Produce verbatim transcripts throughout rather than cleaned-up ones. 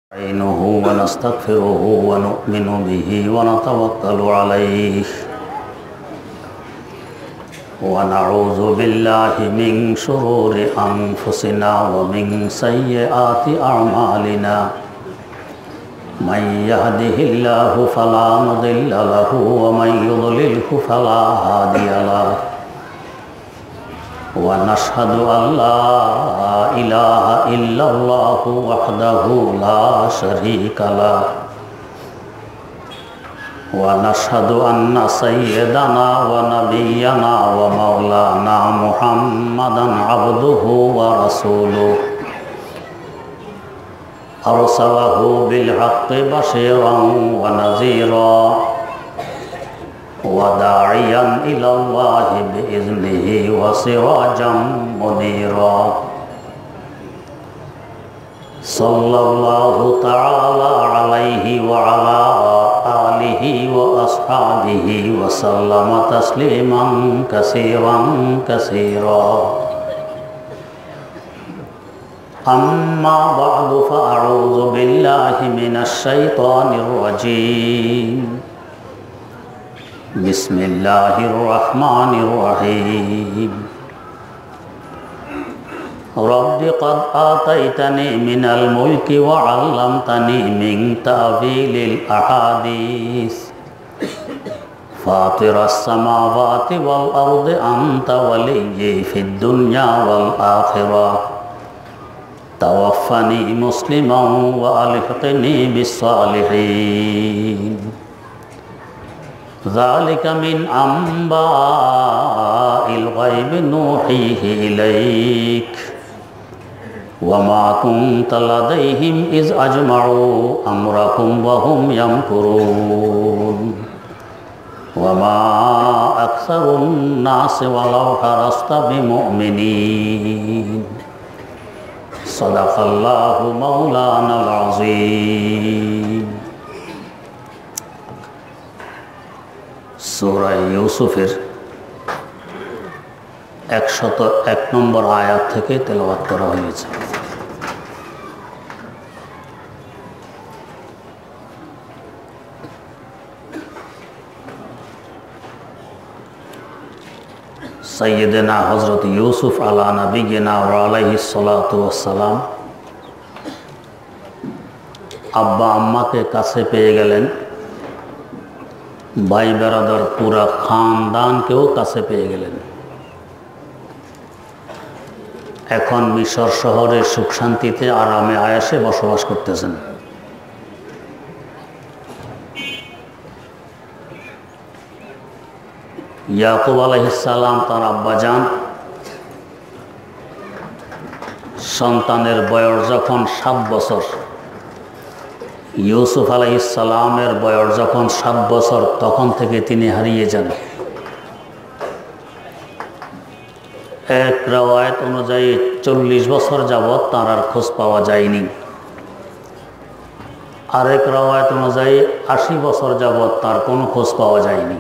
نستعينه ونستغفره ونؤمن به ونتوكل عليه ونعوذ بالله من شرور أنفسنا ومن سيئات أعمالنا من يهده الله فلا مضل له ومن يضلله فلا هادي له ونشهد أن لا إله إلا الله وحده لا شريك له ونشهد أن سيدنا ونبينا ومولانا محمدا عبده ورسوله أرسله بالحق بشيرا ونذيرا وداعيا إلى الله بإذنه وسراجا منيرا صلى الله تعالى عليه وعلى آله وأصحابه وسلم تسليما كثيرا كثيرا أما بعد فأعوذ بالله من الشيطان الرجيم بسم الله الرحمن الرحيم رب قد آتيتني من الملك وعلمتني من تأويل الأحاديث فاطر السماوات والأرض أنت وليي في الدنيا والآخرة توفني مسلما وألحقني بالصالحين ذلك من أنباء الغيب نوحيه إليك وما كنت لديهم إذ أجمعوا أمرهم وهم يمكرون وما أكثر الناس ولو حرصت بمؤمنين صدق الله مولانا العظيم সূরা ইউসুফের একশত এক নম্বর আয়াত থেকে তেলাওয়াত করা হয়েছে। সাইয়্যিদানা হযরত ইউসুফ আলা নবিয়িনা ওয়া আলাইহিস সালাতু ওয়াস সালাম আব্বা আম্মাকে কাছে পেয়ে গেলেন, ভাই বেরাদার পুরা খানদানকেও কাছে পেয়ে গেলেন। এখন মিশর শহরের সুখ শান্তিতে আরামে আয়াসে বসবাস করতেছেন। ইয়াকুব আলাইহিস সালাম তার আব্বাজান সন্তানের বয়স যখন সাত বছর, ইউসুফ আলাইহিস সালামের বয়স যখন সাত বছর, তখন থেকে তিনি হারিয়ে যান। এক রওয়ায়াত অনুযায়ী চল্লিশ বছর যাবৎ তার আর খোঁজ পাওয়া যায়নি। আরেক রওয়ায়াত অনুযায়ী আশি বছর যাবৎ তার কোনো খোঁজ পাওয়া যায়নি।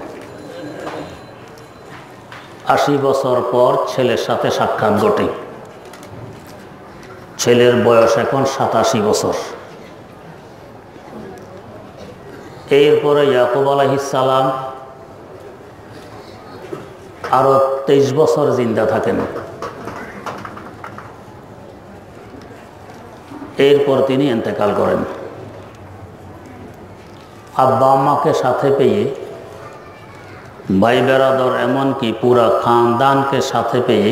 আশি বছর পর ছেলের সাথে সাক্ষাৎ ঘটে। ছেলের বয়স এখন সাতাশি বছর। এরপরে ইয়াকুব আলাইহিস সালাম আরো তেইশ বছর জিন্দা থাকেন। এরপর তিনি ইন্তেকাল করেন। আব্বা আম্মাকে সাথে পেয়ে, ভাই বেরাদর এমনকি পুরা খানদানকে সাথে পেয়ে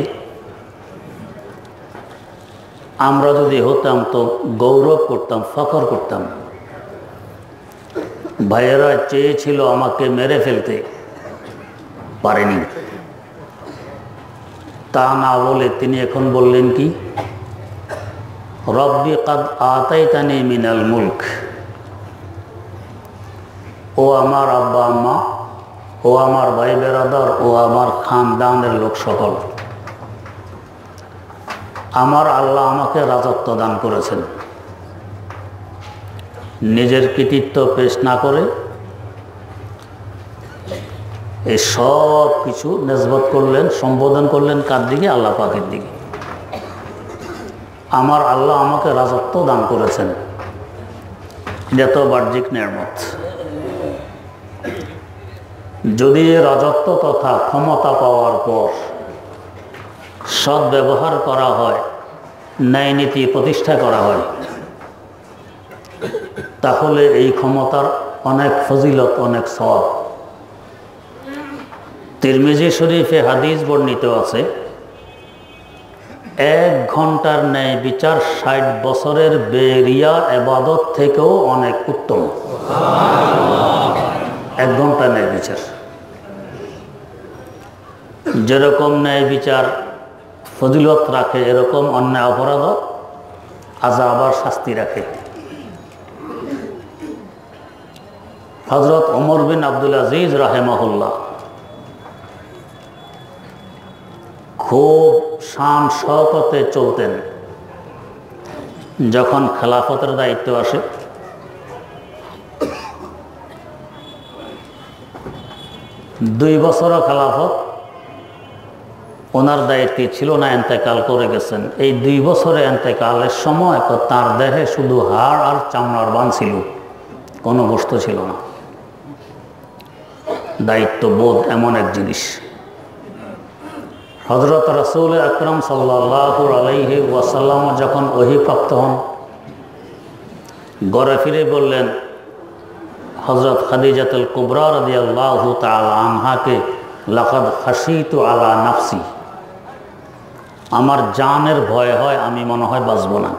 আমরা যদি হতাম তো গৌরব করতাম, ফখর করতাম। ভাইয়েরা চেয়েছিল আমাকে মেরে ফেলতে, পারেনি। তা না বলে তিনি এখন বললেন কি, রব্বি কাদ আতাইতানি মিনাল মুলক। ও আমার আব্বা আম্মা, ও আমার ভাই বেরাদার, ও আমার খানদানের লোক সকল, আমার আল্লাহ আমাকে রাজত্ব দান করেছেন। নিজের কৃতিত্ব পেশ না করে এই সব কিছু নিসবত করলেন, সম্বোধন করলেন কার দিকে? আল্লাহ পাকের দিকে। আমার আল্লাহ আমাকে রাজত্ব দান করেছেন। এটা তো বাহ্যিক নিয়ামত। যদি রাজত্ব তথা ক্ষমতা পাওয়ার পর সৎ ব্যবহার করা হয়, ন্যায় নীতি প্রতিষ্ঠা করা হয়, তাহলে এই ক্ষমতার অনেক ফজিলত, অনেক সওয়াব। তিরমিজি শরীফে হাদিস বর্ণিত আছে, এক ঘন্টার ন্যায় বিচার ষাট বছরের বেরিয়া ইবাদত থেকেও অনেক উত্তম। এক ঘন্টার ন্যায় বিচার, যেরকম ন্যায় বিচার ফজিলত রাখে, এরকম অন্যায় অপরাধ আযাব আর শাস্তি রাখে। হযরত ওমর বিন আব্দুল আজিজ রাহিমাহুল্লাহ খুব শান শওকতে চলতেন। যখন খেলাফতের দায়িত্ব আসে, দুই বছর খেলাফত ওনার দায়িত্বে ছিল না, এন্তেকাল করে গেছেন। এই দুই বছরে এন্তেকালের সময় তার দেহে শুধু হাড় আর চামড়ার বান ছিল, কোনো বস্তু ছিল না। দায়িত্ববোধ এমন এক জিনিস। হযরত রাসূল আকরাম সাল্লাল্লাহু আলাইহি ওয়াসাল্লাম যখন ওহীপ্রাপ্ত হন, ঘরে ফিরে বললেন হযরত খাদিজাতুল কুবরা রাদিয়াল্লাহু তাআলা আনহাকে, লাকাদ খাশিতু আলা নাফসি, আমার জানের ভয় হয়, আমি মনে হয় বাঁচব না।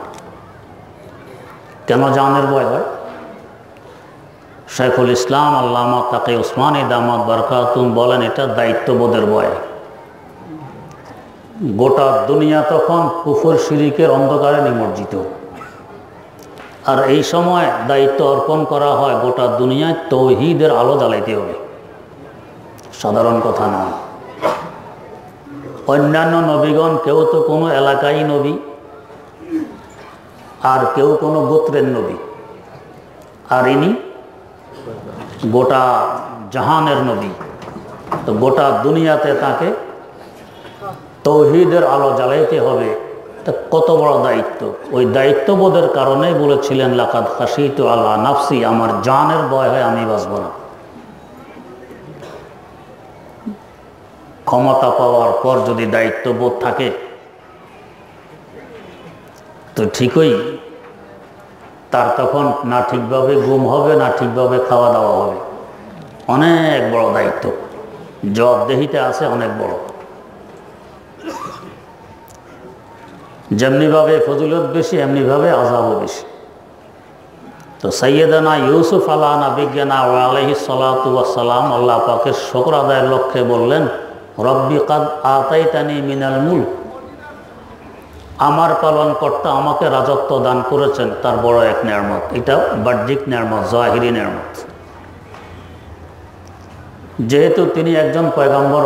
কেন জানের ভয় হয়? শাইখুল ইসলাম আল্লামা তাকি উসমানী দামাত বারকাতুম বলেন, এটা দায়িত্ববোধের ভয়। গোটা দুনিয়া তখন কুফর শিরিকের অন্ধকারে নিমজ্জিত, আর এই সময় দায়িত্ব অর্পণ করা হয় গোটা দুনিয়ায় তৌহিদের আলো জ্বালাইতে হবে। সাধারণ কথা নয়। অন্যান্য নবীগণ কেউ তো কোনো এলাকায় নবী, আর কেউ কোনো গোত্রের নবী, আর ইনি গোটা জাহানের নবী। তো গোটা দুনিয়াতে তাকে তৌহিদের আলো জ্বালাইতে হবে, এটা কত বড় দায়িত্ব। ওই দায়িত্ববোধের কারণেই বলেছিলেন, লাকাদ খাশিতু আলা নাফসি, আমার জানের ভয় হয়, আমি বাঁচব না। ক্ষমতা পাওয়ার পর যদি দায়িত্ববোধ থাকে তো ঠিকই তার তখন না ঠিকভাবে ঘুম হবে, না ঠিকভাবে খাওয়া দাওয়া হবে। অনেক বড় দায়িত্ব, জবাবদেহিতে আছে অনেক বড়। যেমনিভাবে ফজিলত বেশি, এমনিভাবে আযাবও বেশি। তো সাইয়েদানা ইউসুফ আলা নাবিয়্যিনা ওয়া আলাইহিস সালাতু ওয়াস সালাম আল্লাহ পাকের শুকর আদায়ের লক্ষ্যে বললেন, রব্বি কাদ আতাইতানি মিনাল মুলক, আমার পালনকর্তা আমাকে রাজত্ব দান করেছেন, তার বড় এক নিয়ামত। এটা বাহ্যিক নিয়ামত, জাহিরি নিয়ামত। যেহেতু তিনি একজন পয়গম্বর,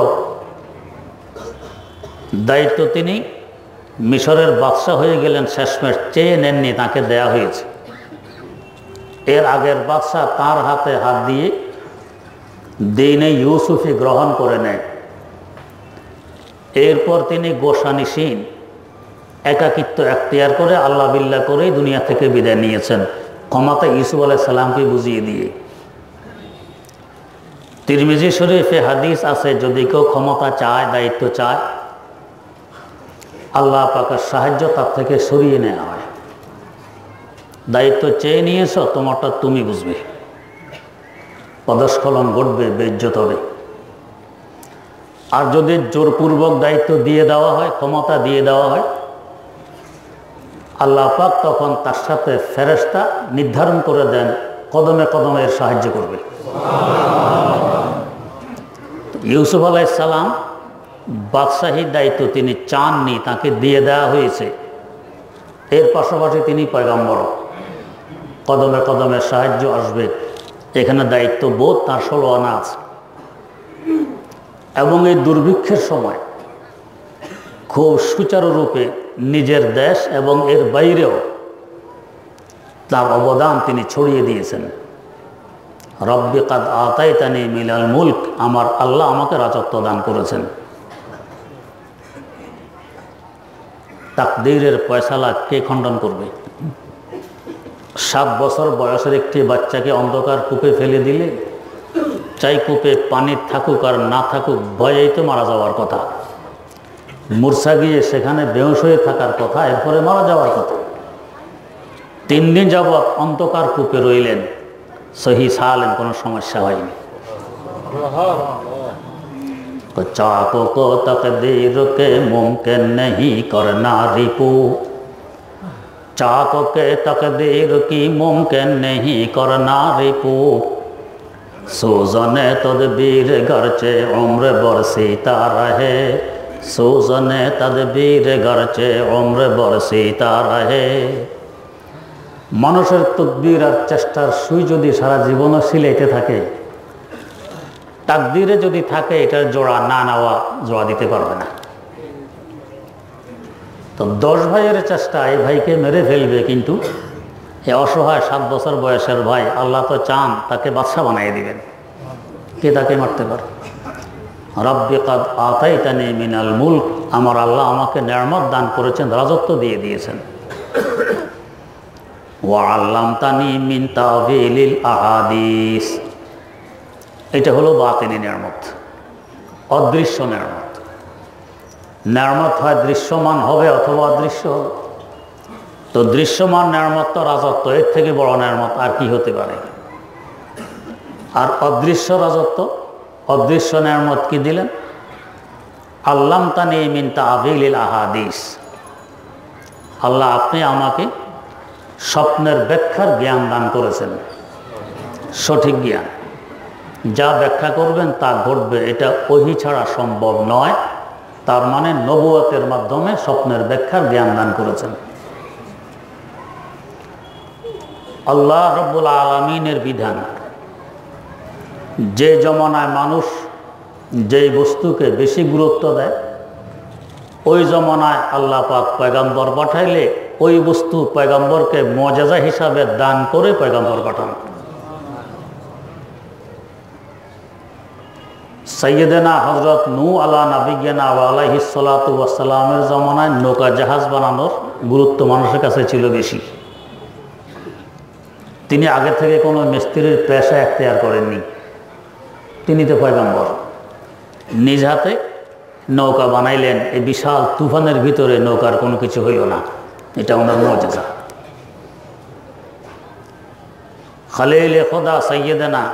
দায়িত্ব তিনি মিশরের বাদশাহ হয়ে গেলেন, শেষমেশ চেয়ে নেননি, তাকে দেয়া হয়েছে। এর আগের বাদশাহ তার হাতে হাত দিয়ে দ্বীনে ইউসুফি গ্রহণ করে নেয়। এরপর তিনি গোসানিসীন একাকিত্ব এখতিয়ার করে আল্লাহ বিল্লাহ করেই দুনিয়া থেকে বিদায় নিয়েছেন, ক্ষমতা ইউসুফ আলাইহিস সালামকে বুঝিয়ে দিয়ে। তিরমিজি শরীফে হাদিস আছে, যদি কেউ ক্ষমতা চায়, দায়িত্ব চায়, আল্লাহ পাকের সাহায্য তার থেকে সরিয়ে নেওয়া হয়। দায়িত্ব চেয়ে নিয়েছ, তোমারটা তুমি বুঝবে, পদস্খলন ঘটবে, বেইজ্জত হবে। আর যদি জোরপূর্বক দায়িত্ব দিয়ে দেওয়া হয়, ক্ষমতা দিয়ে দেওয়া হয়, আল্লাহ পাক তখন তার সাথে ফেরেশতা নির্ধারণ করে দেন, কদমে কদমে এর সাহায্য করবে। ইউসুফ আলাইহিস সালাম বাদশাহীর দায়িত্ব তিনি চাননি, তাকে দিয়ে দেওয়া হয়েছে। এর পাশাপাশি তিনি পয়গম্বর, কদমে কদমে সাহায্য আসবে, এখানে দায়িত্ববোধ তার ষোলো আনা আছে। এবং এই দুর্ভিক্ষের সময় খুব সুচারুরূপে নিজের দেশ এবং এর বাইরেও তার অবদান তিনি ছড়িয়ে দিয়েছেন। রব্বি কাদ আতাইতানি মিনাল মুলক, আমার আল্লাহ আমাকে রাজত্ব দান করেছেন। তাকদীরের ফয়সালা কে খণ্ডন করবে? সাত বছর বয়সের একটি বাচ্চাকে অন্ধকার কূপে ফেলে দিলে চাই কূপে পানি থাকুক আর না থাকুক ভয়েই তো মারা যাওয়ার কথা। মূর্ছা গিয়ে সেখানে বেহুশ হয়ে থাকার কথা, এরপরে মারা যাওয়ার কথা। তিন দিন যাবৎ অন্ধকার কূপে রইলেন, সহি সালেন, কোনো সমস্যা হয়নি। चाको को तकदीर के मुमकिन नहीं करना रिपू, चाको के तकदीर की मुमकिन नहीं करना रिपू, सूजने तदबीर गरचे उम्र बरसीता रहे, सूजने तदबीर गरचे उम्र बरसीता रहे। মানুষের তদবির আর চেষ্টার সুই যদি সারা জীবনও সিলাইতে থাকে, তাকদিরে যদি থাকে এটার জোড়া না নেওয়া জোড়া দিতে পারবে না। তো দশ ভাইয়ের চেষ্টা এই ভাইকে মেরে ফেলবে, কিন্তু এই অসহায় সাত বছর বয়সের ভাই আল্লাহ তো চান তাকে বাদশা বানিয়ে দিবেন, কে তাকে মারতে পারে? রব্বি কাদ আতাইতানি মিনাল মুলক, আমার আল্লাহ আমাকে নেয়ামত দান করেছেন, রাজত্ব দিয়ে দিয়েছেন। ওয়া আল্লামতানি মিন তাওয়িলিল আহাদিস, এটা হলো বাতিনি নেয়ামত, অদৃশ্য নেয়ামত। নেয়ামত হয় দৃশ্যমান হবে অথবা অদৃশ্য হবে। তো দৃশ্যমান নেয়ামত তো রাজত্ব, এর থেকে বড় নেয়ামত আর কি হতে পারে? আর অদৃশ্য রাজত্ব, অদৃশ্য নেয়ামত কি দিলেন? আল্লামতানি মিন তাওয়িলিল আহাদিস, আল্লাহ আপনি আমাকে স্বপ্নের ব্যাখ্যার জ্ঞান দান করেছেন, সঠিক জ্ঞান। যা ব্যাখ্যা করবেন তা ঘটবে, এটা ওহী ছাড়া সম্ভব নয়। তার মানে নবুয়তের মাধ্যমে স্বপ্নের ব্যাখ্যার জ্ঞান দান করেছেন। আল্লাহ রব্বুল আলামিনের বিধান, যে জমানায় মানুষ যেই বস্তুকে বেশি গুরুত্ব দেয়, ওই জমানায় আল্লাহ পাক পয়গম্বর পাঠাইলে ওই বস্তু পয়গম্বরকে মুআজিজা হিসাবে দান করে পয়গম্বর পাঠান। সৈয়দনা হযরত নূহ আলা নবিয়্যিনা ওয়া আলাইহিস সালাতু ওয়াস সালামের জমানায় নৌকা জাহাজ বানানোর গুরুত্ব মানুষের কাছে ছিল বেশি। তিনি আগে থেকে কোনো মিস্ত্রির পেশা এখতিয়ার করেননি, তিনি তো পয়গম্বর। নিজ হাতে নৌকা বানাইলেন, এই বিশাল তুফানের ভিতরে নৌকার কোনো কিছু হইল না, এটা ওনার মুআজিজা। খলিল খোদা সৈয়দনা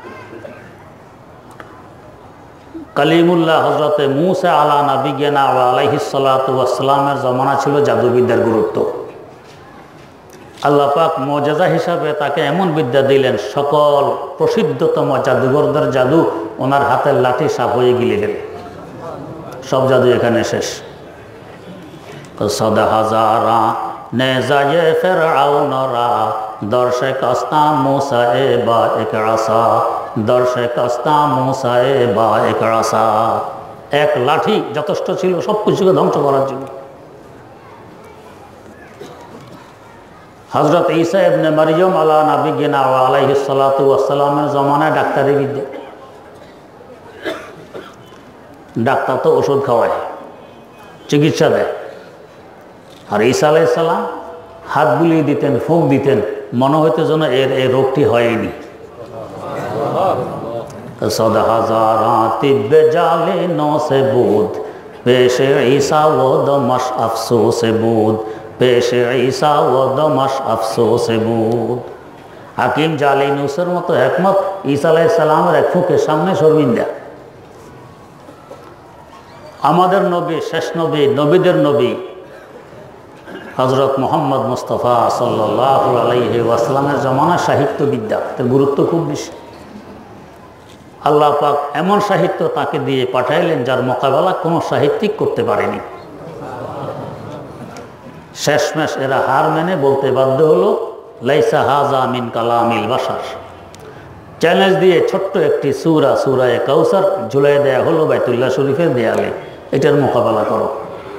কালিমুল্লাহ হযরতে মূসা আলা নবিয়্যিনা ওয়া আলাইহিস সালাতু ওয়াস সালামের জমানা ছিল জাদুবিদ্যার গুরুত্ব। আল্লাহ পাক মুআজিজা হিসাবে তাকে এমন বিদ্যা দিলেন, সকল প্রসিদ্ধতম জাদুঘরদের জাদু ওনার হাতের লাঠি সাপ হয়ে গিলে গেল, সব জাদু এখানে শেষ। সদা হাজারা নেজায়ে ফেরাউনরা দর্শে কাস্তা মূসা এ বা এক আসা, দর্শে কাস্তা মূসা এ বা এক আসা। এক লাঠি যথেষ্ট ছিল সব কিছুকে ধ্বংস করার জন্য। হযরত ঈসা ইবনে মারইয়ম আলা নবিয়্যিনা ওয়া আলাইহিস সালাতু ওয়াস সালামের জমানায় ডাক্তারি বিদ্যা, ডাক্তার তো ওষুধ খাওয়ায়, চিকিৎসা দেয়। আর ঈসা আলাইহিস সালাম হাত বুলিয়ে দিতেন, ফুঁক দিতেন, মনে হইতো যেন এর এই রোগটি হয়নি। সদ হাজারা তিব্বে জালে নো সে বুদ, পেশে ঈসা ও দমশ আফসোসে বুদ, পেশে ঈসা ও দমশ আফসোসে বুদ। হাকিম জালিনুসের মতো একমত, ঈসা আলাইহিস সালামের এক ফুঁকের সামনে শর্মিন্দা। আমাদের নবী, শেষ নবী, নবীদের নবী হযরত মুহাম্মদ মুস্তাফা সাল্লাল্লাহু আলাইহি ওয়াসাল্লামের জমানা সাহিত্যবিদ্যা, তার গুরুত্ব খুব বেশি। আল্লাহ পাক এমন সাহিত্য তাকে দিয়ে পাঠাইলেন যার মোকাবেলা কোনো সাহিত্যিক করতে পারেনি। শেষমেশ এরা হার মেনে বলতে বাধ্য হলো, লাইসা হাযা মিন কালামিল বাশার। চ্যালেঞ্জ দিয়ে ছোট্ট একটি সূরা, সূরায়ে কাউসার ঝুলাই দেয়া হলো বাইতুল্লাহ শরীফের দেয়ালে, এটার মোকাবেলা করো।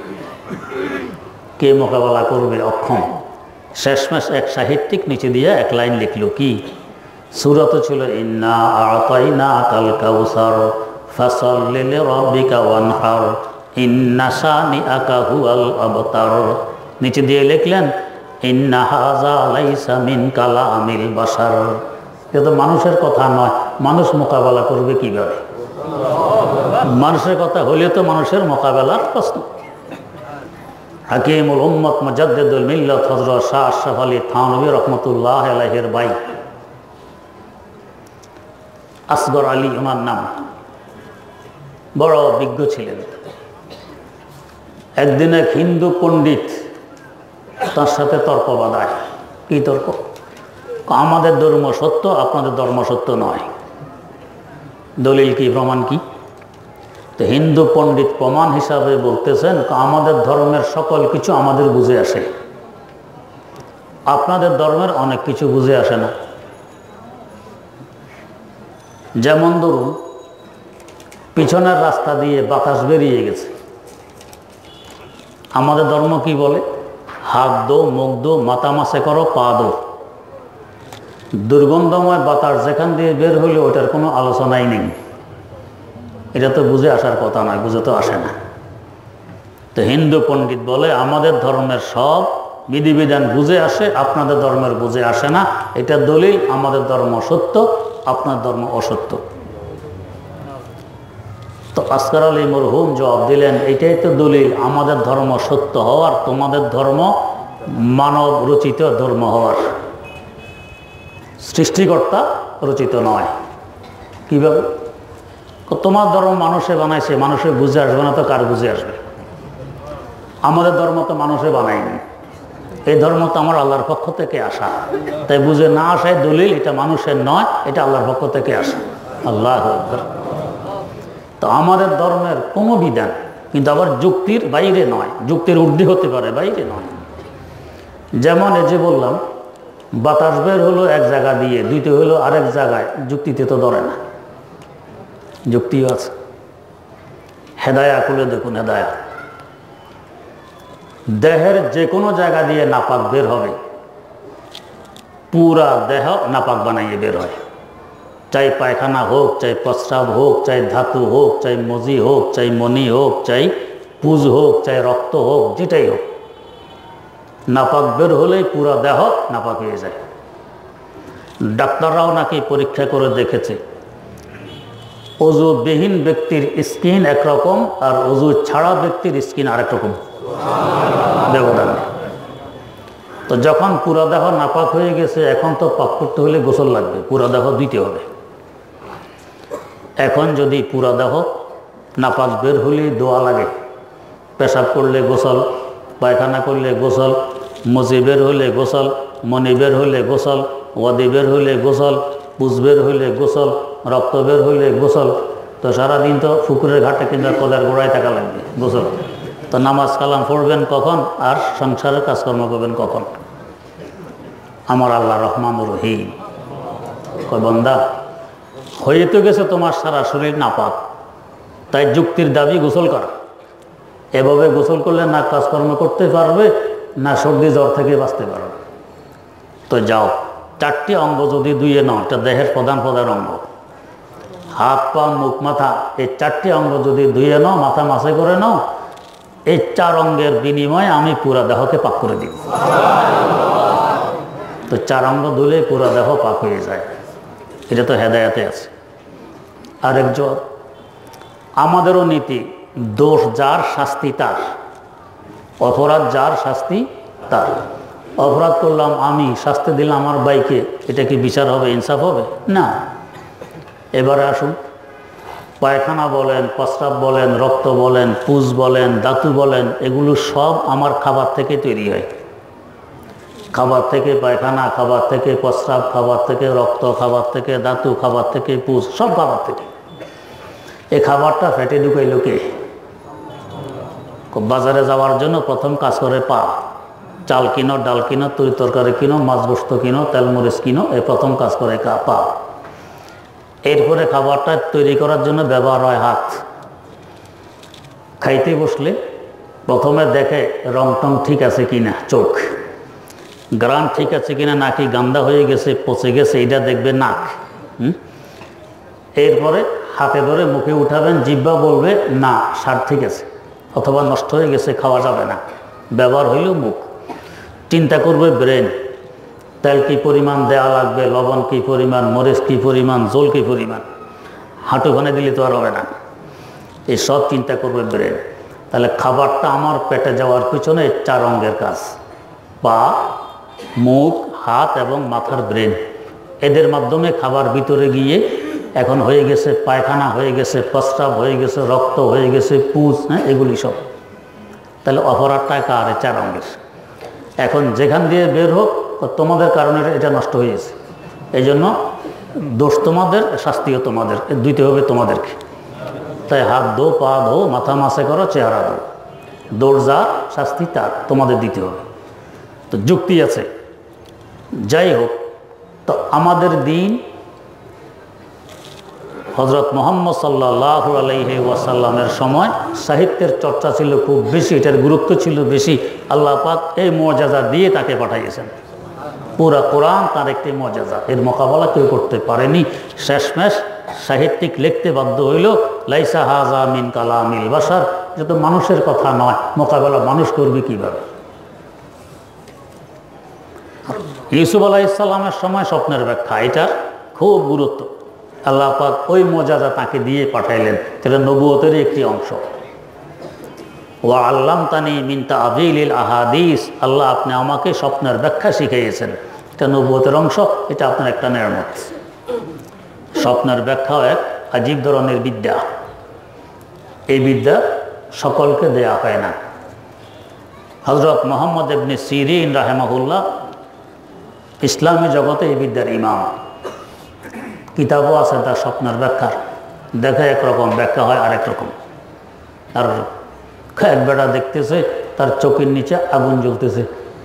কে মোকাবেলা করবে? অক্ষম। শেষমেশ এক সাহিত্যিক নিচে দিয়ে এক লাইন লিখলো, কি সূরা তো ছিল ইন্না আ'তাইনা কাল কাউসার ফাসাল্লি লিরাব্বিকা ওয়ানহার ইন্না শানিআকা হুয়াল আবতার। নিচে দিয়ে লিখলেন ইন্না হাযা লাইসা মিন কালামিল বাশার, এটা তো মানুষের কথা নয়। মানুষ মোকাবেলা করবে কিভাবে? মানুষের কথা হলে তো মানুষের মোকাবেলার প্রশ্ন। হাকিমুল উম্মত মুজাদ্দিদুল মিল্লাত হযরত শাহ আশরাফ আলী থানভী রহমতুল্লাহ আলাইহির ভাই আসগর আলী ওনার নাম, বড় বিজ্ঞ ছিলেন। একদিন এক হিন্দু পণ্ডিত তার সাথে তর্ক বাঁধায়। কি তর্ক? আমাদের ধর্ম সত্য, আপনাদের ধর্ম সত্য নয়। দলিল কি, প্রমাণ কি? তো হিন্দু পণ্ডিত প্রমাণ হিসাবে বলতেছেন, আমাদের ধর্মের সকল কিছু আমাদের বুঝে আসে, আপনাদের ধর্মের অনেক কিছু বুঝে আসে না। যেমন ধরুন, পিছনের রাস্তা দিয়ে বাতাস বেরিয়ে গেছে, আমাদের ধর্ম কি বলে? হাত দো, মুখ দো, মাথা মাসে করো, পা দো। দুর্গন্ধময় বাতাস যেখান দিয়ে বের হলে ওটার কোনো আলোচনাই নেই। এটা তো বুঝে আসার কথা নয়, বুঝে তো আসে না। তো হিন্দু পণ্ডিত বলে আমাদের ধর্মের সব বিধিবিধান বুঝে আসে, আপনাদের ধর্মের বুঝে আসে না। এটা দলিল আমাদের ধর্ম সত্য, আপনার ধর্ম অসত্য। তো আসগর আলী মরহুম জবাব দিলেন, এটাই তো দলিল আমাদের ধর্ম সত্য হওয়ার, তোমাদের ধর্ম মানব রচিত ধর্ম হওয়ার, সৃষ্টিকর্তা রচিত নয়। কিভাবে? তোমার ধর্ম মানুষে বানাইছে, মানুষের বুঝে আসবে না তো কার বুঝে আসবে? আমাদের ধর্ম তো মানুষে বানায়নি, এই ধর্ম তো আমার আল্লাহর পক্ষ থেকে আসা, তাই বুঝে না আসায় দলিল এটা মানুষের নয়, এটা আল্লাহর পক্ষ থেকে আসা। আল্লাহু আকবার। তো আমাদের ধর্মের কোনো বিধান কিন্তু আবার যুক্তির বাইরে নয়, যুক্তির ঊর্ধ্বে হতে পারে, বাইরে নয়। যেমন এই যে বললাম, বাতাস বের হলো এক জায়গা দিয়ে, দুইটা হলো আরেক জায়গায়, যুক্তিতে তো ধরে না। যুক্তিও আছে। হেদায়া খুলে দেখুন, হেদায়া দেহের যে কোনো জায়গা দিয়ে নাপাক বের হবে, পুরা দেহ নাপাক বানাইয়ে বের হয়। চাই পায়খানা হোক, চাই প্রস্রাব হোক, চাই ধাতু হোক, চাই মজি হোক, চাই মনি হোক, চাই পুজ হোক, চাই রক্ত হোক, যেটাই হোক, নাপাক বের হলেই পুরা দেহ নাপাক হয়ে যায়। ডাক্তাররাও নাকি পরীক্ষা করে দেখেছে, অজুবিহীন ব্যক্তির স্কিন একরকম আর অজু ছাড়া ব্যক্তির স্কিন আরেক রকম, ব্যবধান। তো যখন পুরা দেহ নাপাক হয়ে গেছে, এখন তো পাক করতে হলে গোসল লাগবে, পুরা দেহ দিতে হবে। এখন যদি পুরা দেহ নাপাক বের হলে দোয়া লাগে, পেশাব করলে গোসল, পায়খানা করলে গোসল, মজি বের হলে গোসল, মনি বের হলে গোসল, ওয়াদি বের হলে গোসল, পুজ বের হলে গোসল, রক্ত বের হইলে গোসল। তো সারাদিন তো পুকুরের ঘাটে কিংবা কলের গোড়ায় থাকা লাগবে গোসল। তো নামাজ কালাম পড়বেন কখন, আর সংসারের কাজকর্ম করবেন কখন? আমার আল্লাহ রহমান রহিম কয়, বান্দা হয়ে তো গেছে তোমার সারা শরীর নাপাক, তাই যুক্তির দাবি গোসল করা। এভাবে গোসল করলে না কাজকর্ম করতে পারবে, না সর্দি জ্বর থেকে বাঁচতে পারবে। তো যাও, চারটি অঙ্গ যদি ধুয়ে নাও, এটা দেহের প্রধান প্রধান অঙ্গ, হাত পা মুখ মাথা, এই চারটি অঙ্গ যদি ধুয়ে নাও, মাথা মাসে করে নাও, এই চার অঙ্গের বিনিময়ে আমি পুরা দেহকে পাক করে দিব। তো চার অঙ্গ ধুলে পুরা দেহ পাক হয়ে যায়। এটা তো হেদায়াতে আছে। আরেকজন, আমাদেরও নীতি, দোষ যার শাস্তি তার, অপরাধ যার শাস্তি তার। অপরাধ করলাম আমি, শাস্তি দিলাম আমার ভাইকে, এটা কি বিচার হবে, ইনসাফ হবে? না। এবারে আসুন, পায়খানা বলেন, প্রস্রাব বলেন, রক্ত বলেন, পুজ বলেন, ধাতু বলেন, এগুলো সব আমার খাবার থেকে তৈরি হয়। খাবার থেকে পায়খানা, খাবার থেকে প্রস্রাব, খাবার থেকে রক্ত, খাবার থেকে ধাতু, খাবার থেকে পুজ, সব খাবার থেকে। এই খাবারটা ফেটে ঢুকাইল কে? বাজারে যাওয়ার জন্য প্রথম কাজ করে পা। চাল কিনো, ডাল কিনো, তরি তরকারি কিনো, মাছ গোস্ত কিনো, তেলমরিচ কিনো, এই প্রথম কাজ করে পা। এরপরে খাবারটা তৈরি করার জন্য ব্যবহার হয় হাত। খাইতে বসলে প্রথমে দেখে রং টং ঠিক আছে কিনা, চোখ, গ্রান ঠিক আছে কিনা, নাকি গান্দা হয়ে গেছে, পচে গেছে, এটা দেখবে নাক। হুম এরপরে হাতে ধরে মুখে উঠাবেন, জিহ্বা বলবে না স্বাদ ঠিক আছে, অথবা নষ্ট হয়ে গেছে, খাওয়া যাবে না, ব্যবহার হইলেও মুখ। চিন্তা করবে ব্রেন, তেল কী পরিমাণ দেওয়া লাগবে, লবণ কী পরিমাণ, মরিচ কী পরিমাণ, জল কী পরিমাণ। হাঁটু ভানে দিলে তো আর হবে না, এই সব চিন্তা করবে ব্রেন। তাহলে খাবারটা আমার পেটে যাওয়ার পিছনে চার অঙ্গের কাজ, পা, মুখ, হাত এবং মাথার ব্রেন। এদের মাধ্যমে খাবার ভিতরে গিয়ে এখন হয়ে গেছে পায়খানা, হয়ে গেছে প্রস্রাব, হয়ে গেছে রক্ত, হয়ে গেছে পুজ, হ্যাঁ এগুলি সব। তাহলে অপরাধটা কার? চার অঙ্গের। এখন যেখান দিয়ে বের হোক তোমাদের কারণে এটা নষ্ট হয়ে গেছে, এই জন্য দোষ তোমাদের, শাস্তিও তোমাদের, দিতে হবে তোমাদেরকে। তাই হাত ধো, পা ধো, মাথা মাসে করো, চেহারা ধো, দৌড় যা, শাস্তি তার, তোমাদের দিতে হবে। তো যুক্তি আছে। যাই হোক, তো আমাদের দিন হজরত মোহাম্মদ সাল্লাল্লাহু আলাইহি ওয়াসাল্লামের সময় সাহিত্যের চর্চা ছিল খুব বেশি, এটার গুরুত্ব ছিল বেশি। আল্লাহ পাক এই মুআজিজা দিয়ে তাকে পাঠিয়েছেন। পুরা কোরআন তার একটি মুআজিজা, এর মোকাবেলা কেউ করতে পারেনি। শেষমেশ সাহিত্যিক লিখতে বাধ্য হইল, লাইসা হাযা মিন কালামিল বাশার, এটা তো মানুষের কথা নয়, মোকাবেলা মানুষ করবে কীভাবে? ইউসুফ আলাইহিস সালামের সময় স্বপ্নের ব্যাখ্যা, এটার খুব গুরুত্ব। আল্লাহ পাক ওই মুআজিজা তাকে দিয়ে পাঠাইলেন, এটা নবুয়তের একটি অংশ। ওয়া আল্লামতানি মিন তা'বিলিল আহাদিস, আল্লাহ আপনি আমাকে স্বপ্নের ব্যাখ্যা শিখিয়েছেন, এটা নবুয়তের অংশ, এটা আপনার একটা নেয়ামত। স্বপ্নের ব্যাখ্যাও এক আজীব ধরনের বিদ্যা, এই বিদ্যা সকলকে দেয়া হয় না। হযরত মুহাম্মদ ইবনে সিরিন রাহিমাহুল্লাহ ইসলামী জগতে এই বিদ্যার ইমাম, কিতাবও আছে তার স্বপ্নের ব্যাখ্যার। দেখে একরকম, ব্যাখ্যা হয় আরেক রকম। আর এক বেটা দেখতেছে তার চোখের নিচে আগুন জ্বলতেছে,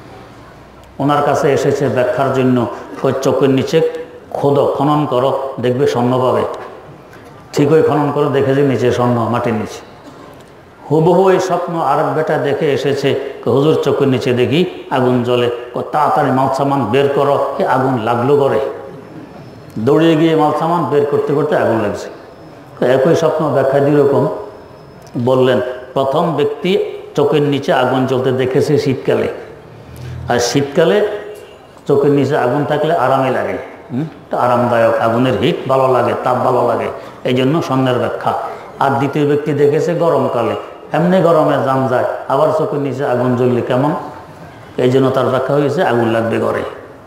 ওনার কাছে এসেছে ব্যাখ্যার জন্য, ওই চোখের নিচে খোদো, খনন করো, দেখবে স্বর্ণ পাবে। ঠিক ওই খনন করে দেখেছে নিচে স্বর্ণ, মাটির নিচে। হুবহু এই স্বপ্ন আরেক বেটা দেখে এসেছে, হুজুর চোখের নিচে দেখি আগুন জ্বলে, তাড়াতাড়ি মাল সামান বের করো, এ আগুন লাগলো করে। দৌড়িয়ে গিয়ে মাল সামান বের করতে করতে আগুন লাগছে। একই স্বপ্ন ব্যাখ্যা দুরকম বললেন। প্রথম ব্যক্তি চোখের নিচে আগুন জ্বলতে দেখেছে শীতকালে, আর শীতকালে চোখের নিচে আগুন থাকলে আরামই লাগে, হুম আরামদায়ক, আগুনের হিট ভালো লাগে, তাপ ভালো লাগে, এই জন্য স্বর্ণের ব্যাখ্যা। আর দ্বিতীয় ব্যক্তি দেখেছে গরমকালে, এমনি গরমে জাম যায়, আবার চোখের নিচে আগুন জ্বললে কেমন, এই জন্য তার ব্যাখ্যা হয়েছে আগুন লাগবে ঘরে।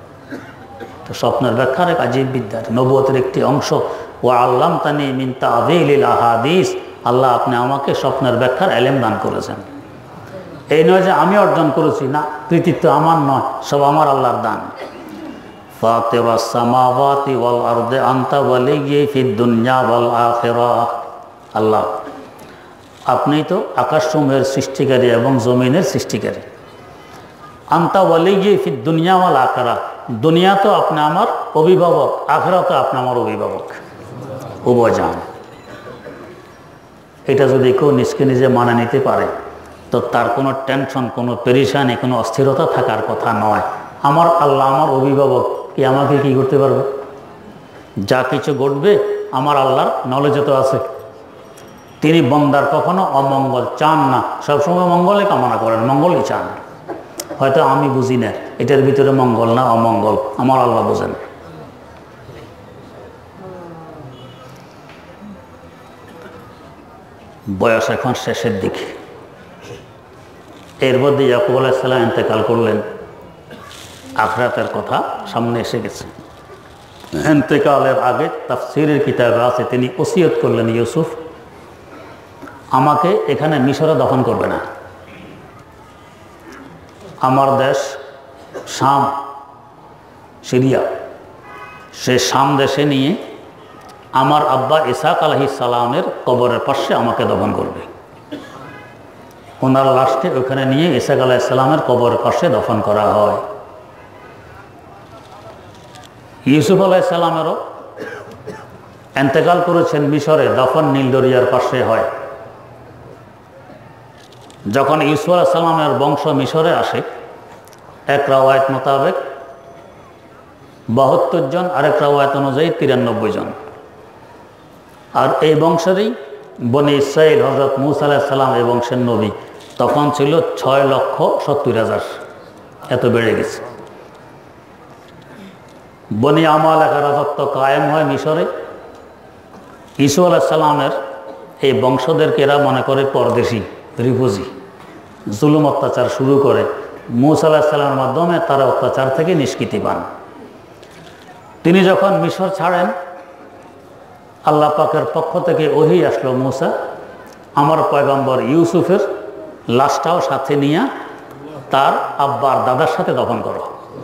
তো স্বপ্নের ব্যাখ্যার এক আজীব বিদ্যা, নবুয়তের একটি অংশ। ওয়া আল্লামতানি মিন তা'বিলিল আহাদিস, আল্লাহ আপনি আমাকে স্বপ্নের ব্যাখ্যার ইলম দান করেছেন। এই নয় যে আমি অর্জন করেছি, না, কৃতিত্ব আমার নয়, সব আমার আল্লাহর দান। ফাতিরাস সামাওয়াতি ওয়াল আরদি আনতা ওয়ালিয়্যি ফিদ দুনিয়া ওয়াল আখিরাহ, আল্লাহ আপনি তো আকাশসমূহের সৃষ্টিকারী এবং জমিনের সৃষ্টিকারী। আনতা ওয়ালিয়্যি ফিদ দুনিয়া ওয়াল আখিরাহ, দুনিয়া তো আপনি আমার অভিভাবক, আখিরাত আপনি আমার অভিভাবক, উভয়জান। এটা যদি কেউ নিজকে নিজে মানে নিতে পারে তো তার কোনো টেনশন, কোনো পেরেশানি, কোনো অস্থিরতা থাকার কথা নয়। আমার আল্লাহ আমার অভিভাবক, কি আমাকে কি করতে পারবে? যা কিছু ঘটবে আমার আল্লাহর নলেজে তো আছে। তিনি বন্দার কখনো অমঙ্গল চান না, সবসময় মঙ্গলই কামনা করেন, মঙ্গলই চান। হয়তো আমি বুঝি না এটার ভিতরে মঙ্গল না অমঙ্গল, আমার আল্লাহ বোঝেন। বয়স এখন শেষের দিকে, এর মধ্যে ইয়াকুব আলাইহিস সালাম ইন্তেকাল করলেন, আখিরাতের কথা সামনে এসে গেছে। ইন্তেকালের আগে তাফসীরের কিতাবে আছে তিনি ওসিয়ত করলেন, ইউসুফ আমাকে এখানে মিশরে দফন করবে না, আমার দেশ শাম, সিরিয়া, সে শাম দেশে নিয়ে আমার আব্বা ইসহাক আলাইহিস সালামের কবরের পাশে আমাকে দফন করবে। ওনার লাশকে ওখানে নিয়ে ইসহাক আলাইহিস সালামের কবরের পাশে দফন করা হয়। ইউসুফ আলাইহিস সালামেরও ইন্তেকাল করেছেন মিশরে, দফন নীল দরিয়ার পাশে হয়। যখন ইউসুফ আলাইহিস সালামের বংশ মিশরে আসে, এক রাওয়ায়াত মোতাবেক বাহাত্তর জন, আরেক রাওয়ায়াত অনুযায়ী তিরানব্বই জন। আর এই বংশেরই বনি ইসরাইল, হযরত মূসা আলাইহিস সালাম এই বংশের নবী, তখন ছিল ছয় লক্ষ সত্তর হাজার। এত বেড়ে গেছে। বনি আমালেকা রাজত্ব কায়েম হয় মিশরে। ঈসু আলাইহিস সালামের এই বংশদেরকে এরা মনে করে পরদেশি, রিফিউজি, জুলুম অত্যাচার শুরু করে। মূসা আলাইহিস সালামের মাধ্যমে তারা অত্যাচার থেকে নিষ্কৃতি পান। তিনি যখন মিশর ছাড়েন, আল্লাহ পাকের পক্ষ থেকে ওহী আসলো, মূসা আমার পয়গম্বর ইউসুফের লাশটাও সাথে নিয়ে তার আব্বার দাদার সাথে দফন করো।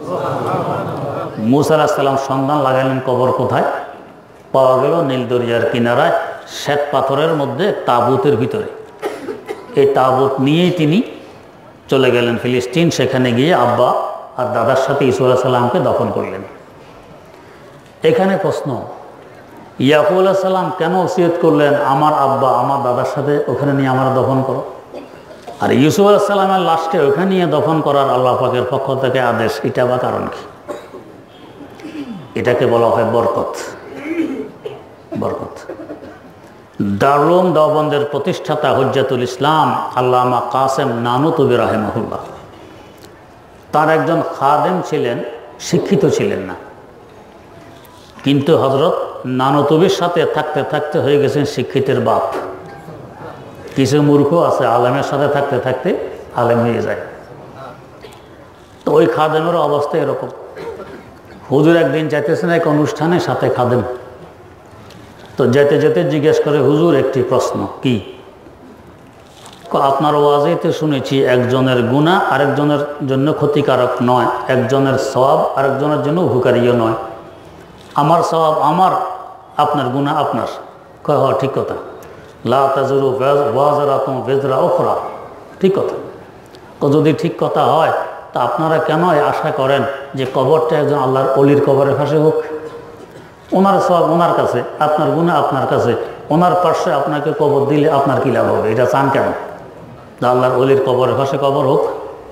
মূসা আলাইহিস সালাম সন্ধান লাগাইলেন কবর কোথায়, পাওয়া গেল নীল দরিয়ার কিনারায় শ্বেত পাথরের মধ্যে তাঁবুতের ভিতরে। এই তাঁবুত নিয়েই তিনি চলে গেলেন ফিলিস্তিন। সেখানে গিয়ে আব্বা আর দাদার সাথে ঈসা আলাইহিস সালামকে দফন করলেন। এখানে প্রশ্ন, ইয়াকুব আলাইহিস সালাম কেন ওসিয়ত করলেন আমার আব্বা আমার দাদার সাথে ওখানে নিয়ে আমার দফন করো, আর ইউসুফ আলাইহিস সালামের লাশকে ওখানে নিয়ে দফন করার আল্লাহ পাকের পক্ষ থেকে আদেশ, এটা বা কারণ কি? এটাকে বলা হয় বরকত। বরকত। দারুল দেওবন্দের প্রতিষ্ঠাতা হুজ্জাতুল ইসলাম আল্লামা কাসেম নানুতুবি রাহিমাহুল্লাহ, তার একজন খাদেম ছিলেন, শিক্ষিত ছিলেন না, কিন্তু হজরত নানুতুবির সাথে থাকতে থাকতে হয়ে গেছেন শিক্ষিতের বাপ। কিছু মূর্খ আছে আলেমের সাথে থাকতে থাকতে আলেম হয়ে যায়। তো ওই খাদেমের অবস্থা এরকম। হুজুর একদিন যাইতেছেন এক অনুষ্ঠানে, সাথে খাদেম। তো যেতে যেতে জিজ্ঞেস করে, হুজুর একটি প্রশ্ন। কি? আপনার ওয়াজেতে শুনেছি একজনের গুনাহ আরেকজনের জন্য ক্ষতিকারক নয়, একজনের সওয়াব আরেকজনের জন্য উপকারীও নয়। আমার সওয়াব আমার, আপনার গুনাহ আপনার। কয় হ, ঠিক কথা। লা তাজুরু ওয়াজরাতুন বিজরা উখরা, ঠিক কথা। তো যদি ঠিক কথা হয় তা আপনারা কেন আশা করেন যে কবরটা একজন আল্লাহর অলির কবরের পাশে হোক? ওনার সওয়াব ওনার কাছে, আপনার গুনাহ আপনার কাছে। ওনার পাশে আপনাকে কবর দিলে আপনার কী লাভ হবে? এটা চান কেন? আল্লাহর অলির কবরের পাশে কবর হোক।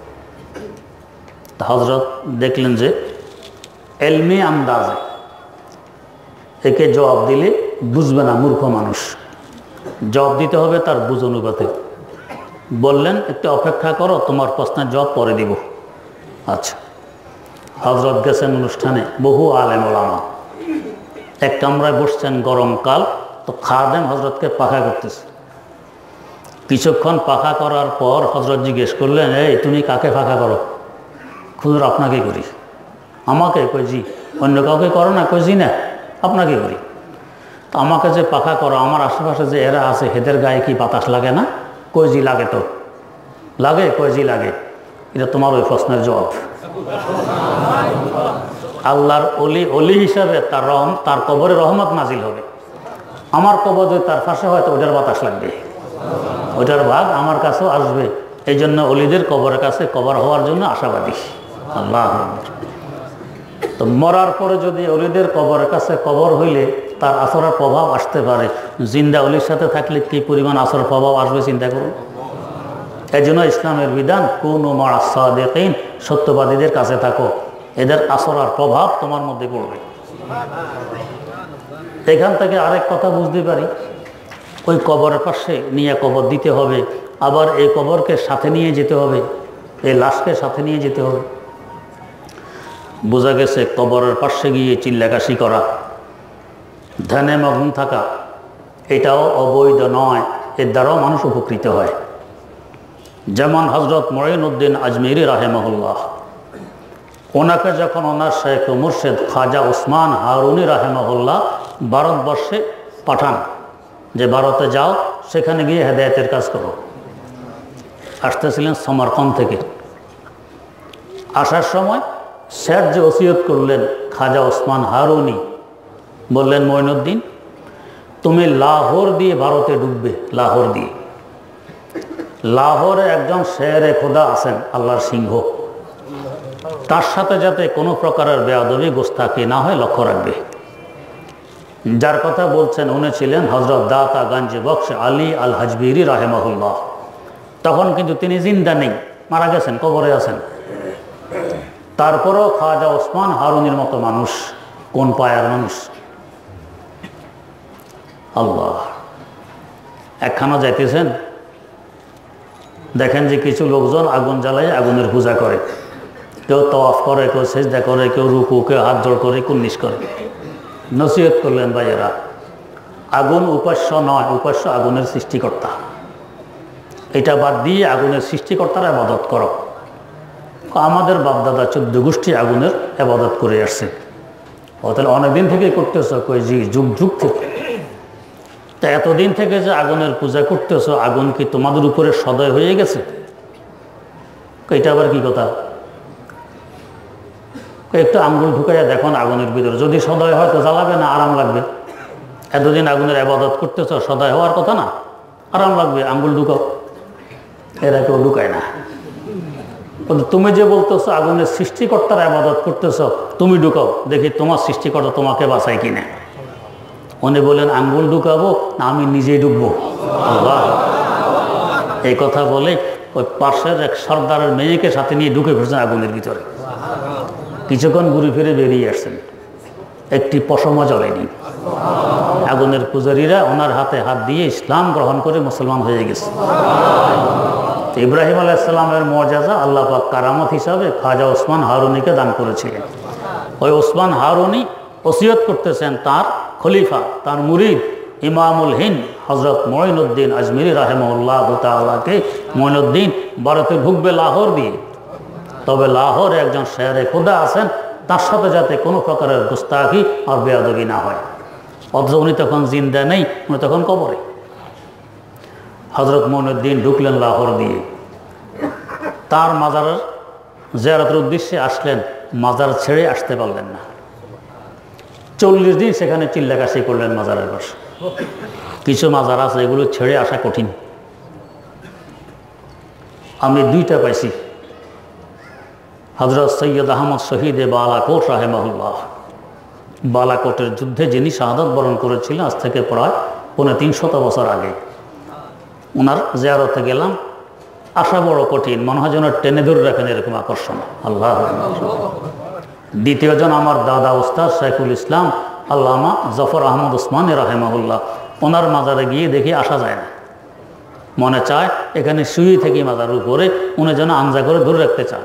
হজরত দেখলেন যে এলমি আন্দাজে একে জবাব দিলে বুঝবে না, মূর্খ মানুষ, জবাব দিতে হবে তার বুঝ অনুপাতে। বললেন একটু অপেক্ষা করো, তোমার প্রশ্নের জবাব পরে দিব। আচ্ছা। হজরত গেছেন অনুষ্ঠানে, বহু আলেম ওলামা এক কামরায় বসছেন, গরমকাল। তো খাদেম হজরতকে পাখা করতেছে। কিছুক্ষণ পাখা করার পর হজরত জিজ্ঞেস করলেন, এই তুমি কাকে পাখা করো? হুজুর আপনাকে করি। আমাকে? কই জি। অন্য কাউকে করো না? কই জি না, আপনাকে করি। তো আমাকে যে পাখা করো, আমার আশেপাশে যে এরা আছে এদের গায়ে কি বাতাস লাগে না? কই জি লাগে। তো লাগে? কই জি লাগে। এটা তোমার ওই প্রশ্নের জবাব। আল্লাহর অলি অলি হিসাবে তার রহম, তার কবরে রহমত নাজিল হবে। আমার কবর যদি তার পাশে হয় তো ওইটার বাতাস লাগবে, ওইটার ভাগ আমার কাছেও আসবে। এই জন্য অলিদের কবরের কাছে কবর হওয়ার জন্য আশাবাদী। আল্লাহ। তো মরার পরে যদি অলিদের কবরের কাছে কবর হইলে তার আসরের প্রভাব আসতে পারে, জিন্দা অলির সাথে থাকলে কী পরিমাণ আসরের প্রভাব আসবে চিন্তা করুন। এই জন্য ইসলামের বিধান, কুনু মা'আস সাদিকিন, সত্যবাদীদের কাছে থাকো, এদের আসর আর প্রভাব তোমার মধ্যে পড়বে। এখান থেকে আরেক কথা বুঝতে পারি, ওই কবরের পাশে নিয়ে কবর দিতে হবে, আবার এই কবরকে সাথে নিয়ে যেতে হবে, এই লাশকে সাথে নিয়ে যেতে হবে। বোঝা গেছে কবরের পাশে গিয়ে চিল্লাকাশি করা, ধ্যানে মগ্ন থাকা, এটাও অবৈধ নয়, এর দ্বারাও মানুষ উপকৃত হয়। যেমন হজরত মঈনুদ্দিন আজমিরি রাহেমাহুল্লাহ, ওনাকে যখন ওনার শেখ মুর্শেদ খাজা ওসমান হারুনি রাহেমাহুল্লাহ ভারতবর্ষে পাঠান, যে ভারতে যাও, সেখানে গিয়ে হেদায়েতের কাজ করো। আসতেছিলেন সমরকন্দ থেকে। আসার সময় স্যার যে ওসিয়ত করলেন খাজা ওসমান হারুনি, বললেন মঈনুদ্দিন তুমি লাহোর দিয়ে ভারতে ঢুকবে, লাহোর দিয়ে। লাহোরে একজন শেরে খোদা আছেন, আল্লাহর সিংহ, তার সাথে যাতে কোনো প্রকারের বেয়াদবি গোস্তাকি না হয় লক্ষ্য রাখবে। যার কথা বলছেন উনি ছিলেন হজরত দাতা গঞ্জ বক্স আলী আল হাজবিরি রাহেমাহুল্লাহ। তখন কিন্তু তিনি জিন্দা নেই, মারা গেছেন, কবরে আছেন। তারপরও খাজা ওসমান হারুনির মতো মানুষ, কোন পায়ার মানুষ! আল্লাহ। একখানা যাইতেছেন, দেখেন যে কিছু লোকজন আগুন জ্বালায় আগুনের পূজা করে। কেউ তওয়াফ করে, কেউ সেজদা করে, কেউ রুকু, কেউ হাত জোড় করে, কুন্নিশ করে। নসিহত করলেন ভাইয়েরা, আগুন উপাস্য নয়, উপাস্য আগুনের সৃষ্টিকর্তা। এটা বাদ দিয়ে আগুনের সৃষ্টিকর্তার আবাদত করো। আমাদের বাপদাদা চোদ্দ গোষ্ঠী আগুনের আবাদত করে আসছে। ও তাহলে অনেকদিন থেকে করতেছ? কই জি, যুগ যুগ থেকে। তা এতদিন থেকে যে আগুনের পূজা করতেছ, আগুন কি তোমাদের উপরে সদয় হয়ে গেছে? এটা আবার কি কথা? একটু আঙ্গুল ঢুকাইয়া দেখুন আগুনের ভিতরে, যদি সদয় হয় তো জ্বালাবে না, আরাম লাগবে। এতদিন আগুনের আবাদত করতেছ, সদয় হওয়ার কথা না, আরাম লাগবে, আঙ্গুল ঢুকাও। এরা কেউ ঢুকায় না। তুমি যে বলতেছো আগুনের সৃষ্টিকর্তার আবাদত করতেছ, তুমি ঢুকাও দেখি তোমার সৃষ্টিকর্তা তোমাকে বাঁচায় কিনা। উনি বলেন আঙ্গুল ঢুকাবো না আমি নিজেই ঢুকবো? আল্লাহ। এই কথা বলে ওই পাশের এক সর্দারের মেয়েকে সাথে নিয়ে ঢুকে ফেলছেন আগুনের ভিতরে। কিছুক্ষণ ঘুরে ফিরে বেরিয়ে আসছেন, একটি পশমও জ্বলেনি। আগুনের পূজারীরা ওনার হাতে হাত দিয়ে ইসলাম গ্রহণ করে মুসলমান হয়ে গেছে। ইব্রাহিম আলাইহিসসালামের মর্যাদা আল্লাহ পাক কারামত হিসাবে খাজা ওসমান হারুনিকে দান করেছিলেন। ওই ওসমান হারুনি ওসিয়ত করতেছেন তার খলিফা, তার মুরিদ ইমামুল হিন্দ হজরত মঈনুদ্দিন আজমিরি রাহিমাহুল্লাহ তাআলাকে, মঈনুদ্দিন ভারতে ঢুকবে লাহোর দিয়ে, তবে লাহোরে একজন শেরে খোদা আছেন, তার সাথে যাতে কোনো প্রকারের গুস্তাখি আর বেয়াদবি না হয়। অথচ উনি তখন জিন্দা নেই, উনি তখন কবরে। হজরত মঈনুদ্দিন ঢুকলেন লাহোর দিয়ে, তার মাজারের জিয়ারতের উদ্দেশ্যে আসলেন, মাজার ছেড়ে আসতে পারলেন না। চল্লিশ দিন সেখানে চিল্লাকাশি করলেন মাজারের পাশে। কিছু মাজার আছে এগুলো ছেড়ে আসা কঠিন। আমি দুইটা পাইছি। হজরত সৈয়দ আহমদ শহীদে বালাকোট রাহেমাহুল্লাহ, বালাকোটের যুদ্ধে যিনি শাহাদাত বরণ করেছিলেন আজ থেকে প্রায় পৌনে তিনশত বছর আগে, ওনার জিয়ারতে গেলাম। আসা বড় কঠিন, মনে হয় যেন টেনে ধরে রাখেন এরকম আকর্ষণ। আল্লাহ। দ্বিতীয়জন আমার দাদা উস্তাদ শাইখুল ইসলাম আল্লামা জফর আহমদ ওসমানী রাহেমাহুল্লাহ, ওনার মাজারে গিয়ে দেখি আসা যায় না। মনে চায় এখানে শুয়ে থেকে মাজার উপরে উনি যেন আঞ্জা করে ধরে রাখতে চান।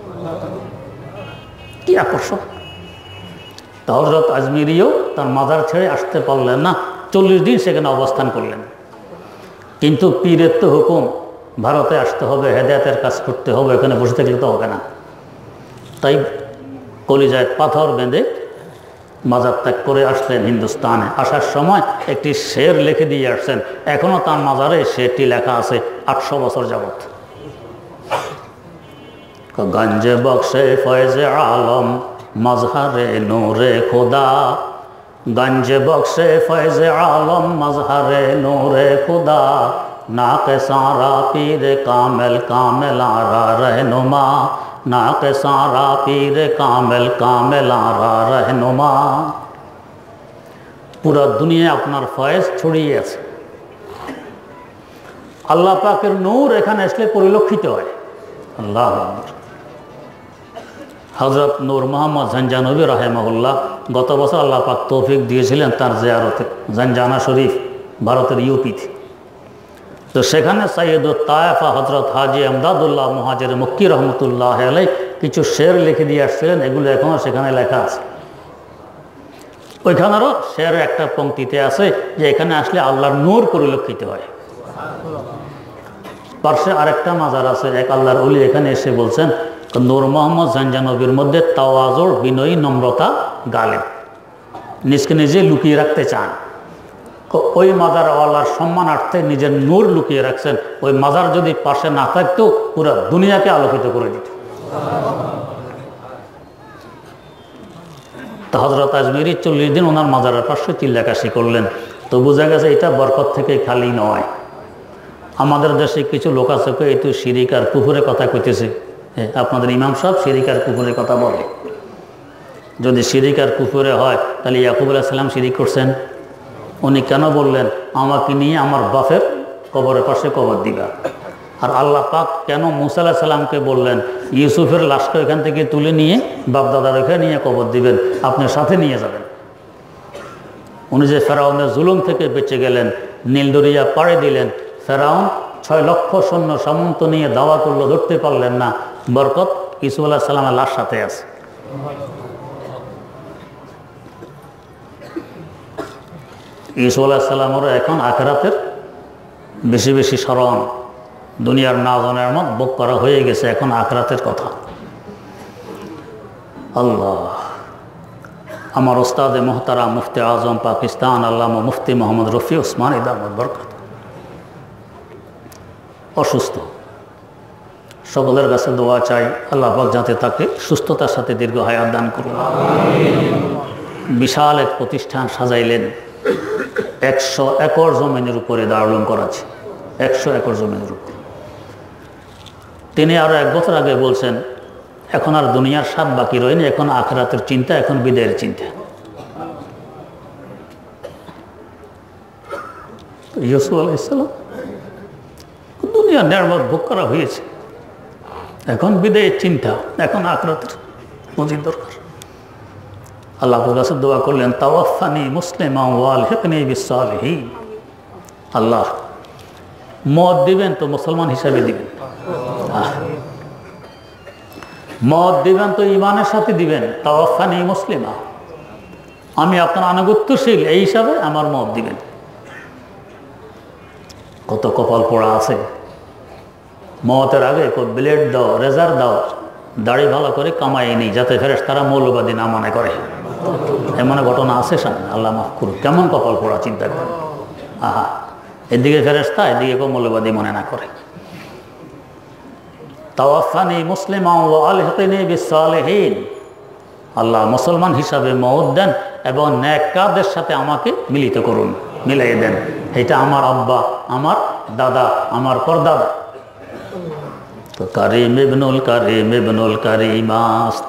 কি আকর্ষণ! তা হযরত আজমিরিও তার মাজার ছেড়ে আসতে পারলেন না, চল্লিশ দিন সেখানে অবস্থান করলেন। কিন্তু পীরের তো হুকুম, ভারতে আসতে হবে, হেদায়েতের কাজ করতে হবে, এখানে বসে থাকলে তো হবে না। তাই কলিজায় পাথর বেঁধে মাজার ত্যাগ করে আসলেন হিন্দুস্তানে। আসার সময় একটি শের লিখে দিয়ে আসছেন, এখনও তার মাজারে শেরটি লেখা আছে আটশো বছর যাবৎ। গঞ্জে বক্সে ফয়েজে আলম মজহারে নূরে খোদা, গঞ্জে বক্সে ফয়েজে আলম মজহারে নূরে খুদা, নাকে সারা পীর কামেল কামেল আরা रहनुमा, নাকে সারা পীর কামেল কামেল আরা रहनुमा। পুরা দুনিয়া আপনার ফয়েজ ছড়িয়ে আছে। আল্লাহ পাকের নূর এখানে আসলে পরিলক্ষিত হয়। আল্লাহ। হযরত নূর মোহাম্মদ ঝঞ্ঝানবী রাহিমাহুল্লাহ গত বছর আল্লাহ পাক তৌফিক দিয়েছিলেন তার জিয়ারতে, ঝঞ্ঝানা শরীফ ভারতের ইউপিতে। তো সেখানে সাইয়্যিদুত তায়েফা হযরত হাজী আমদাদুল্লাহ মুহাজির মক্কি রহমতুল্লাহ আলাইহি কিছু শের লিখে দিয়ে আসছিলেন, এগুলো এখনও সেখানে লেখা আছে। ওইখানেরও শের একটা পংক্তিতে আছে যে এখানে আসলে আল্লাহর নূর পরিলক্ষিত হয়। পার্শ্বে আরেকটা মাজার আছে, এক আল্লাহর ওলি এখানে এসে বলছেন নূর মোহাম্মদ ঝঞ্ঝানবীর মধ্যে তাওয়াজুর, বিনয়ী, নম্রতা গালেব, নিজকে নিজে লুকিয়ে রাখতে চান। ওই মাজার আল্লাহর সম্মানার্থে নিজের নূর লুকিয়ে রাখছেন। ওই মাজার যদি পাশে না থাকতো পুরো দুনিয়াকে আলোকিত করে দিত। তো হযরত আজমিরি চল্লিশ দিন ওনার মাজারের পাশে চিল্লাকাশি করলেন। তো বোঝা গেছে এটা বরকত থেকে খালি নয়। আমাদের দেশে কিছু লোক আছে এই তো শিরিক আর কুফরের কথা কইতেছে। আপনাদের ইমাম সাহেব শিরিক আর কুফরের কথা বলে। যদি শিরিক আর কুফরে হয় তাহলে ইয়াকুব আলাইহিস সালাম শিরিক করছেন। উনি কেন বললেন আমাকে নিয়ে আমার বাপের কবরের পাশে কবর দিবা? আর আল্লাহ পাক কেন মুসা আলাইহিস সালামকে বললেন ইউসুফের লাশকে এখান থেকে তুলে নিয়ে বাপদাদার ওখানে নিয়ে কবর দিবেন, আপনি সাথে নিয়ে যাবেন? উনি যে ফেরাউনের জুলুম থেকে বেঁচে গেলেন, নীল দরিয়া পাড়ে দিলেন, ফেরাউন ছয় লক্ষ সৈন্য সামন্ত নিয়ে দাওয়া করলো, ধরতে পারলেন না। বরকত ইউসুফ আলাইহিস সালামের লাশ সাথে আছে। ইউসুফ আলাইহিস সালামেরও এখন আখিরাতের বেশি বেশি স্মরণ, দুনিয়ার নাজনের মত বুক করা হয়ে গেছে, এখন আখিরাতের কথা। আল্লাহ, আমার ওস্তাদে মোহতারাম মুফতি আজম পাকিস্তান আল্লামা মুফতি মোহাম্মদ রফি ওসমান ইদামত বরকত অসুস্থ, সকলের কাছে দোয়া চাই আল্লাহ পাক যাতে তাকে সুস্থতার সাথে দীর্ঘ হায়াত দান করুন। বিশাল এক প্রতিষ্ঠান সাজাইলেন, একশো একর জমিনের উপরে দারুল উলুম করাচ্ছে, একশো একর জমিনের উপরে। তিনি আরো এক বছর আগে বলছেন এখন আর দুনিয়ার স্বাদ বাকি রয়নি, এখন আখিরাতের চিন্তা, এখন বিদায়ের চিন্তা। ইউসুফ আলাইহিস সালাম দুনিয়ার নিয়ামত ভোগ করা হয়েছে, এখন বিদায়ের চিন্তা, এখন আখিরাতের পুঁজির দরকার। আল্লাহর কাছে দোয়া করলেন তাওয়াফানি মুসলিমা ওয়া আলহিকনি বিসসালিহিন। আল্লাহ মত দিবেন তো মুসলমান হিসাবে দিবেন, মত দিবেন তো ইমানের সাথে দিবেন। তাওয়াফানি মুসলিমা, আমি আপনার আনুগত্যশীল এই হিসাবে আমার মত দিবেন। কত কপাল পোড়া আছে, মতের আগে ব্লেড দাও, রেজার দাও, দাড়ি ভালো করে কামাই নেই যাতে ফেরেশতারা মৌলবাদী না মনে করে। এমন ঘটনা আছে সামনে, আল্লাহ মাফ করুন। কেমন কপাল পোড়া চিন্তা করেন, আহা, এদিকে ফেরেশতা এদিকে কেউ মৌলবাদী মনে না করে। তাওয়াফানি মুসলিমা ওয়া আলহিকনি বিসসালিহিন, আল্লাহ মুসলমান হিসাবে মওত দেন এবং নেককারদের সাথে আমাকে মিলিত করুন, মিলাই দেন। এটা আমার আব্বা, আমার দাদা, আমার পরদাদা। তো কারিম ইবনুল কারিম ইবনুল কারিমাস্ত,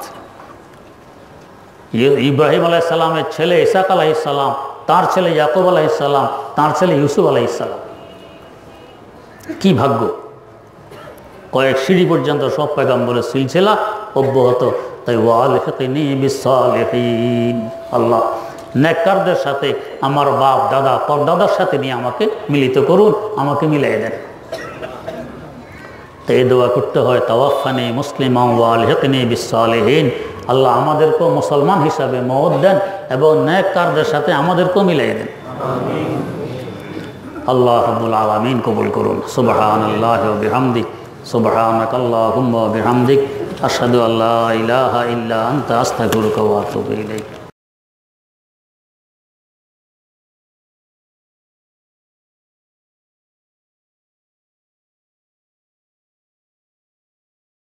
ইব্রাহিম আলাইহিস সালামের ছেলে ইসহাক আলাইহিস সালাম, তার ছেলে ইয়াকুব আলাইহিস সালাম, তার ছেলে ইউসুফ আলাইহিস সালাম। কি ভাগ্য! কয়েক সিঁড়ি পর্যন্ত সব পয়গম্বরের সিলসিলা অব্যাহত। তাই ওয়া আলহিকনি বিসসালিহিন, আল্লাহ নেককারদের সাথে আমার বাপ দাদা পরদাদার সাথে নিয়ে আমাকে মিলিত করুন, আমাকে মিলাই দেন। তো এই দোয়া করতে হয় তাওয়াফানি মুসলিমা ওয়া আলহিকনি বিসসালিহিন। আল্লাহ আমাদেরকেও মুসলমান হিসাবে মওত দেন এবং নেককারদের সাথে আমাদেরকেও মিলাই দেন। আল্লাহ রাব্বুল আলামিন কবুল করুন। সুবহানাল্লাহি ওয়া বিহামদিহি, সুবহানাকাল্লাহুম্মা ওয়া বিহামদিক, আশহাদু আল্লা ইলাহা ইল্লা আনতা আস্তাগফিরুকা ওয়া আতুবু ইলাইক।